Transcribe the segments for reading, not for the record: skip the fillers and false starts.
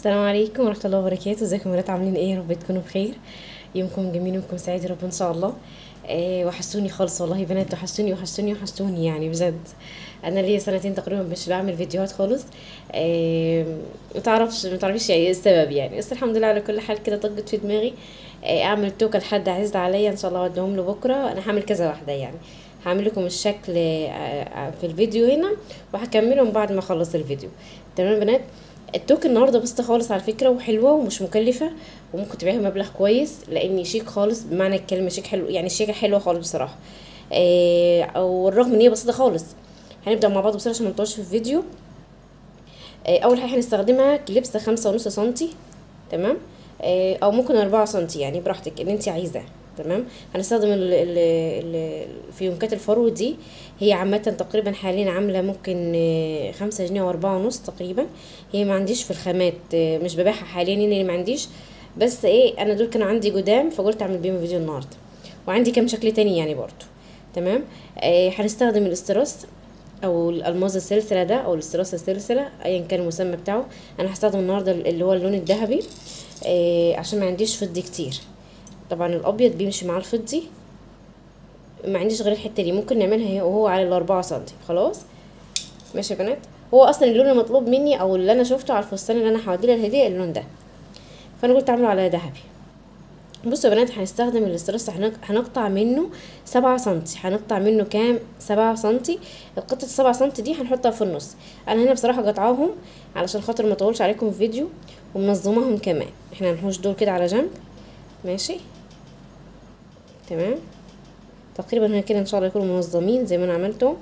السلام عليكم ورحمة الله وبركاته. ازيكم يا ولاد؟ عاملين ايه؟ يا رب تكونوا بخير. يومكم جميل، يومكم سعيد يا رب ان شاء الله. وحشتوني خالص والله يا بنات، وحشتوني يعني بجد. انا ليا سنتين تقريبا مش بعمل فيديوهات خالص. متعرفيش يعني ايه السبب يعني، بس الحمد لله على كل حال كده طقت في دماغي. اعمل توكة لحد عزيز عليا ان شاء الله اوديهم له بكره. انا هعمل كذا واحده يعني، هعمل لكم الشكل في الفيديو هنا، وهكملهم بعد ما اخلص الفيديو. تمام بنات. التوك النهارده بسيطه خالص على فكره، وحلوه ومش مكلفه، وممكن تبيعها مبلغ كويس لاني شيك خالص بمعنى الكلمه. شيك حلو يعني، الشيكه حلوه خالص بصراحه. او الرغم ان هي بسيطه خالص. هنبدا مع بعض بسرعه عشان ما نطولش في الفيديو. اول حاجه هنستخدمها كليبس 5.5 سنتي. تمام. او ممكن 4 سنتي يعني براحتك اللي انت عايزاه. تمام. هنستخدم فيونكات الفرو دي. هي عامة تقريبا حاليا عاملة ممكن 5 جنيه و4 ونص تقريبا. هي ما عنديش في الخامات، مش ببيعها حاليا اللي ما عنديش. بس ايه، انا دول كانوا عندي قدام فقلت اعمل بيهم فيديو النهارده. وعندي كام شكل تاني يعني برضو. تمام. هنستخدم الاستراس او الالماظ السلسله ده، او الاستراس السلسله ايا كان المسمى بتاعه. انا هستخدم النهارده اللي هو اللون الذهبي. عشان ما عنديش فضي كتير. طبعا الابيض بيمشي مع الفضي. ما عنديش غير الحته دي، ممكن نعملها هي وهو على ال4 سنتي خلاص. ماشي يا بنات. هو اصلا اللون المطلوب مني او اللي انا شفته على الفستان اللي انا هوديه الهديه اللون ده، فانا قلت اعمله على ذهبي. بصوا يا بنات، هنستخدم الاسترس. هنقطع منه 7 سنتي. هنقطع منه كام؟ 7 سنتي. القطعة 7 سنتي دي هنحطها في النص. انا هنا بصراحة قطعاهم علشان خاطر ما اطولش عليكم الفيديو، ومنظماهم كمان. احنا هنحوش دول كده على جنب. ماشي. تمام. تقريبا هنا كده ان شاء الله يكونوا منظمين زي ما انا عملتهم.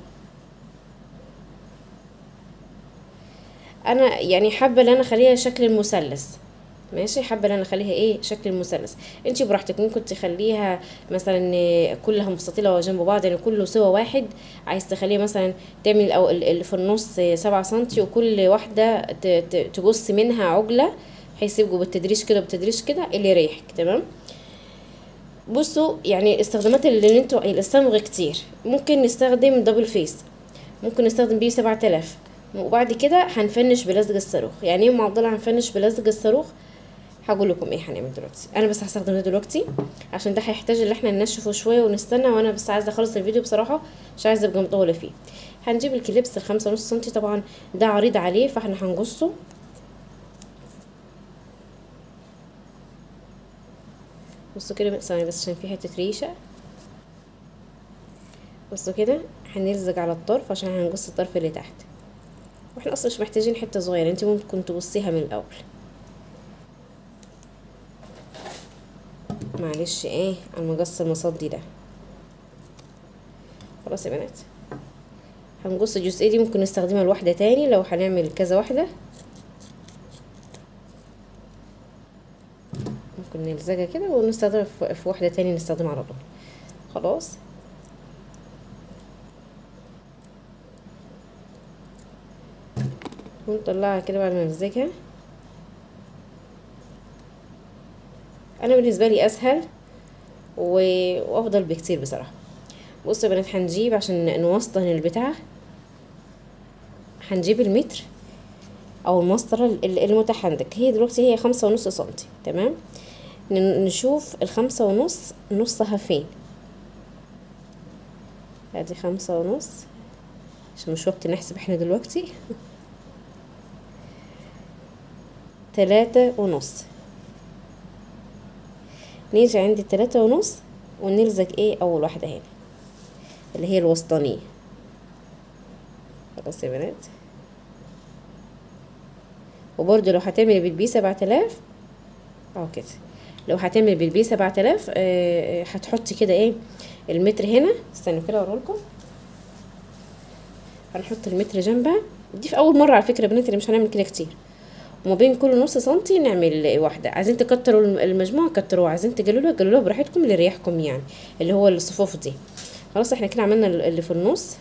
انا يعني حابه ان انا اخليها شكل المثلث. ماشي. حابه ان انا اخليها ايه، شكل المثلث. انتي براحتك، ممكن تخليها مثلا كلها مستطيله جنب بعض يعني كله سوا واحد. عايز تخليها مثلا تعمل او اللي في النص 7 سنتي، وكل واحده تقص منها عجله، بحيث يبقوا بالتدريج كده بالتدريج كده اللي يريحك. تمام. بصوا يعني استخدامات اللي انتوا الصمغ كتير. ممكن نستخدم دبل فيس، ممكن نستخدم بيه 7000. وبعد كده هنفنش بلزق الصاروخ. يعني ايه معضله هنفنش بلزق الصاروخ؟ هقول لكم ايه هنعمل دلوقتي. انا بس هستخدم ده دلوقتي عشان ده هيحتاج ان احنا ننشفه شويه ونستنى، وانا بس عايزه اخلص الفيديو بصراحه، مش عايزه ابقى مطوله فيه. هنجيب الكليبس ال5.5 سنتي. طبعا ده عريض عليه فاحنا هنقصه. بصوا كده ثواني بس عشان في حته ريشه. بصوا كده، هنلزق على الطرف عشان هنقص الطرف اللي تحت. واحنا اصلا مش محتاجين حته صغيره، انت ممكن تبصيها من الاول. معلش ايه على المقص المصدي ده. خلاص يا بنات. هنقص الجزئيه دي، ممكن نستخدمها لواحده تاني لو هنعمل كذا واحده. ممكن نلزقها كده ونستخدمها في واحده تاني نستخدمها على طول. خلاص. ونطلعها كده بعد ما نلزقها. انا بالنسبه لي اسهل وافضل بكتير بصراحه. بصوا يا بنات، هنجيب عشان نوسطن البتاع، هنجيب المتر او المسطره المتاح عندك. هي دلوقتي هي 5.5 سنتي. تمام. نشوف ال5.5 نصها فين. ادي 5.5 عشان مش وقت نحسب احنا دلوقتي. 3.5. نيجي عند 3.5 ونلزق ايه اول واحده هنا اللي هي الوسطانيه. خلاص يا بنات. وبرده لو هتعملي بالبي 7000 او كده، لو هتعملي بالبي 7000 هتحطي كده ايه المتر هنا. استنوا كده اوريلكم. هنحط المتر جنبها. دي في اول مره على فكره يا بنات، اللي مش هنعمل كده كتير. وما بين كل نص سنتي نعمل واحده. عايزين تكتروا المجموعه كتروها، عايزين تقللوها براحتكم اللي يريحكم يعني، اللي هو الصفوف دي. خلاص احنا كده عملنا اللي في النص.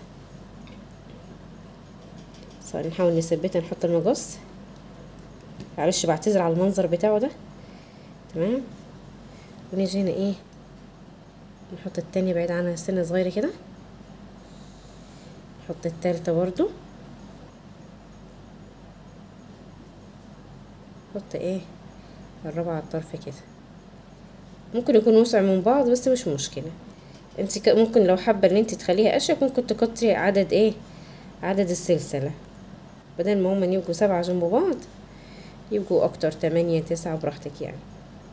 نحاول نثبتها، نحط المقص. معلش بعتذر على المنظر بتاعه ده. تمام. ونيجي هنا ايه، نحط التانية بعيد عنها سنة صغيرة كده. نحط التالتة برضو. نحط ايه الرابعة على الطرف كده. ممكن يكون وسع من بعض بس مش مشكلة. انت ممكن لو حابة ان انت تخليها اشيك ممكن تكتري عدد ايه، عدد السلسلة، بدل ما هما يبقوا 7 جنب بعض يبقوا اكتر 8 9 براحتك يعني.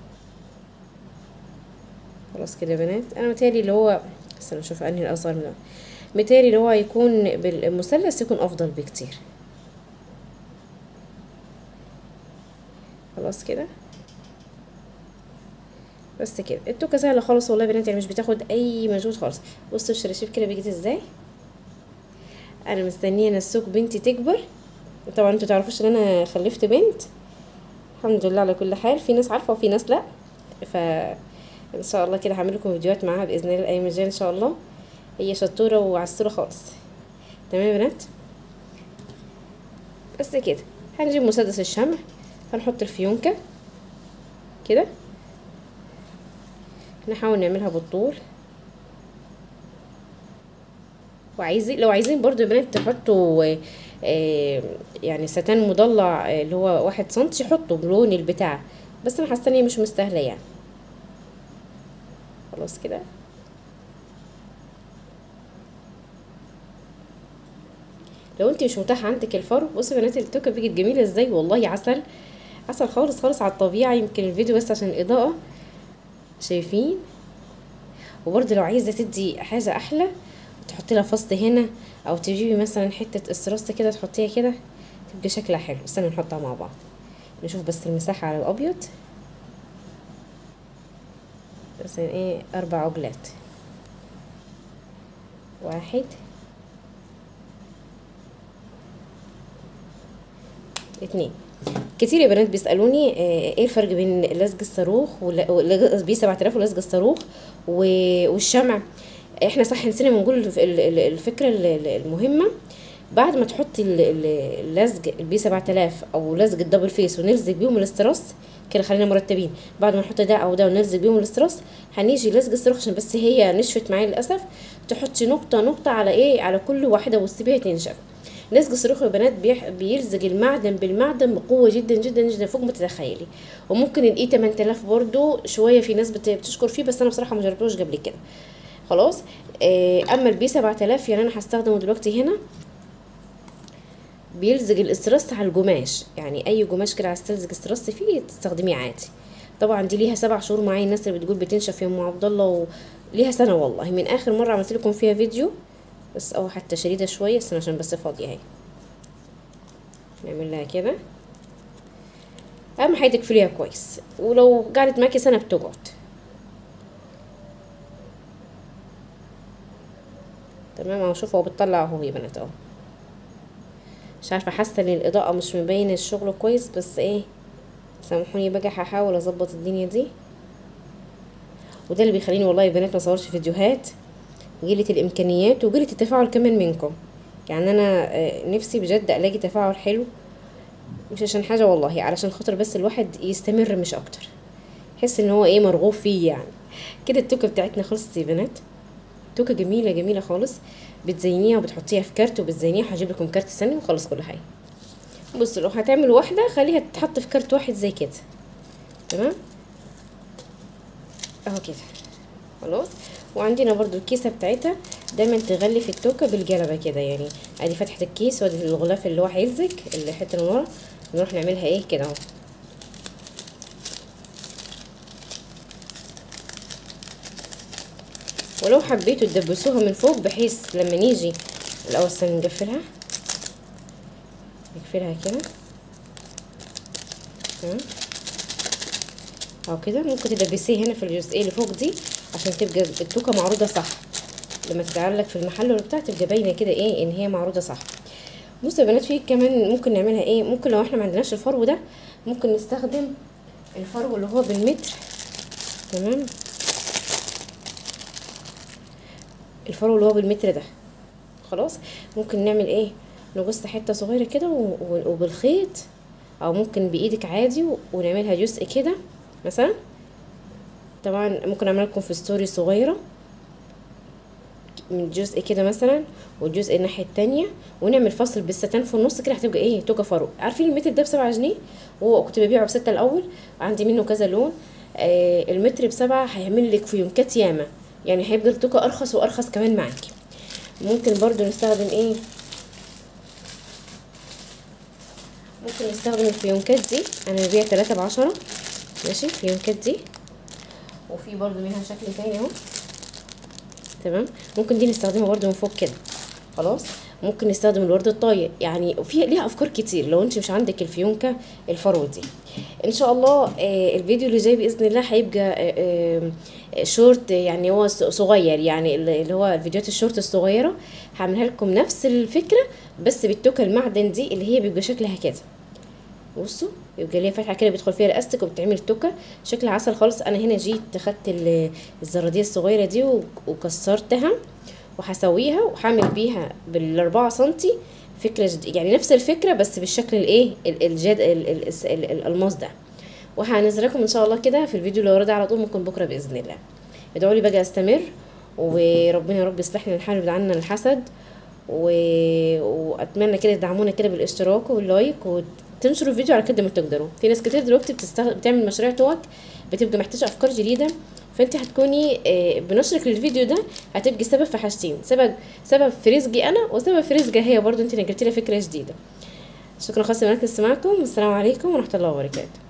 خلاص كده يا بنات. انا متهيألي اللي هو استنى اشوف انهي الاصغر من متهيألي اللي هو يكون بالمثلث يكون افضل بكتير. خلاص كده بس كده. التوكه سهله خالص والله يا بنات، يعني مش بتاخد اي مجهود خالص. بصوا الشراشيب كده بيجي ازاي. انا مستنيه نسوك بنتي تكبر. طبعا انتوا تعرفوش ان انا خلفت بنت، الحمد لله على كل حال. في ناس عارفه وفي ناس لا، ف ان شاء الله كده هعمل لكم فيديوهات معاها باذن الله الايام الجايه ان شاء الله. هي شطوره وعسوره خالص. تمام يا بنات. بس كده هنجيب مسدس الشمع، هنحط الفيونكه كده، نحاول نعملها بالطول. وعايزين لو عايزين برضو يا بنات تحطوا يعني ستان مضلع اللي هو 1 سنتي، حطوا بلون البتاع، بس انا حاسه ان هي مش مستاهله يعني. خلاص كده. لو انت مش متاح عندك الفرو، بصوا يا بنات التوكه بقت جميله ازاي والله، عسل عسل خالص خالص على الطبيعه. يمكن الفيديو بس عشان الاضاءه شايفين. وبرضه لو عايزه تدي حاجه احلى تحطي لها فص هنا، او تجيبي مثلا حته استراست كده تحطيها كده تبقى شكلها حلو. استنى نحطها مع بعض نشوف بس المساحه على الابيض. مثلا ايه 4 عجلات، 1 2. كتير يا بنات بيسالوني ايه الفرق بين لزق الصاروخ بي 7000 ولزق الصاروخ والشمع. احنا صح نسينا بنقول الفكره المهمه. بعد ما تحطي اللزق البي 7000 او لزق الدبل فيس ونلزق بيهم الاستراس كده، خلينا مرتبين. بعد ما نحط ده او ده ونلزق بيهم الاستراس، هنيجي لزق الصاروخ عشان بس هي نشفت معايا للاسف، تحطي نقطه نقطه على ايه، على كل واحده وتسيبيها تنشف. لزق الصاروخ يا بنات بيلزق المعدن بالمعدن بقوه جدا جدا جدا فوق ما تتخيلي. وممكن الاي 8000 برضو شويه في ناس بتشكر فيه، بس انا بصراحه ما جربتوش قبل كده. خلاص. اما البي 7000 يعني انا هستخدمه دلوقتي هنا، بيلزق الاسترس على القماش، يعني اي قماش كده عايز تلزق استرس فيه تستخدميه عادي. طبعا دي ليها 7 شهور معايا، الناس اللي بتقول بتنشف يا ام عبد الله ليها سنه والله، من اخر مره عملت لكم فيها فيديو بس، او حتى شديده شويه استنى عشان بس فاضيه اهي. نعمل لها كده. اهم حاجه تقفليها كويس، ولو قعدت معاكي سنه بتقعد. تمام اهو. شوفوا هو بتطلع اهو يا بنات اهو. مش عارفه حاسه ان الاضاءه مش مبين الشغل كويس، بس ايه سامحوني بقى هحاول اظبط الدنيا دي. وده اللي بيخليني والله يا بنات ما اصورش فيديوهات، قلة الامكانيات وقلة التفاعل كمان منكم. يعني انا نفسي بجد الاقي تفاعل حلو، مش عشان حاجه والله، علشان خاطر بس الواحد يستمر مش اكتر، يحس ان هو ايه مرغوب فيه يعني. كده التوكه بتاعتنا خلصت يا بنات. توكه جميله جميله خالص، بتزينيها وبتحطيها في كارت وبتزينيها. هجيب لكم كارت ثاني وخلص كل حاجه. بصوا لو هتعمل واحده خليها تتحط في كارت واحد زي كده. تمام اهو كده. خلاص. وعندنا برضو الكيسه بتاعتها دايما تغلف التوكه بالجلبه كده، يعني ادي فتحه الكيس وادي الغلاف اللي هو هيلزق الحته اللي ورا، نروح نعملها ايه كده اهو. ولو حبيتوا تدبسوها من فوق بحيث لما نيجي الاول استنى نقفلها كده. تمام اهو كده. ممكن تدبسيه هنا في الجزئيه اللي فوق دي عشان تبقى التوكه معروضه صح، لما تتعلق في المحل ولا بتاع تبقى باينه كده ايه ان هي معروضه صح. بصوا يا بنات في كمان ممكن نعملها ايه، ممكن لو احنا ما عندناش الفرو ده ممكن نستخدم الفرو اللي هو بالمتر. تمام الفرو اللي هو بالمتر ده. خلاص. ممكن نعمل ايه، نقص حته صغيره كده وبالخيط، او ممكن بايدك عادي ونعملها جزء كده مثلا. طبعا ممكن اعمل لكم في ستوري صغيره من جزء كده مثلا والجزء الناحيه التانية، ونعمل فصل بالستان في النص كده، هتبقى ايه توكه فاروق. عارفين المتر ده ب7 جنيه، وكنت ببيعه ب6 الاول، عندي منه كذا لون. المتر ب7 هيعمل لك فيونكات ياما، يعني هيبقى التوكه ارخص وارخص كمان معاكي. ممكن برضو نستخدم ايه، ممكن نستخدم الفيونكات دي، انا ببيع 3 ب10 ماشي. الفيونكات دي وفي برضو منها شكل تاني اهو تمام. ممكن دي نستخدمها برضو من فوق كده خلاص. ممكن نستخدم الورد الطاير، يعني في ليها افكار كتير لو انت مش عندك الفيونكه الفرو دي. ان شاء الله الفيديو اللي جاي باذن الله هيبقى شورت، يعني هو صغير، يعني اللي هو الفيديوهات الشورت الصغيره هعملها لكم نفس الفكره، بس بالتوكه المعدن دي اللي هي بيبقى شكلها كده. بصوا يبقى ليها فتحه كده بيدخل فيها الاستك وبتعمل توكه شكلها عسل خالص. انا هنا جيت خدت الزراديه الصغيره دي وكسرتها وهسويها وهعمل بيها بال4 سنتي فكره يعني نفس الفكره بس بالشكل الايه الجاد الالماس ده. وهنزل لكم ان شاء الله كده في الفيديو اللي وراه على طول، ممكن بكره باذن الله. ادعوا لي بقى استمر، وربنا يا رب يصلح لنا الحال ويبعد عنا الحسد واتمنى كده تدعمونا كده بالاشتراك واللايك، وتنشروا الفيديو على قد ما تقدروا. في ناس كتير دلوقتي بتعمل مشاريع توك، بتبقى محتاجه افكار جديده، فانت هتكوني بنشرك للفيديو ده هتبقي سبب في حاجتين، سبب في رزقي انا، وسبب في رزقها هي برضو، انت نقلتي لها فكره جديده. شكرا خالص لمنك استماعكم، والسلام عليكم ورحمه الله وبركاته.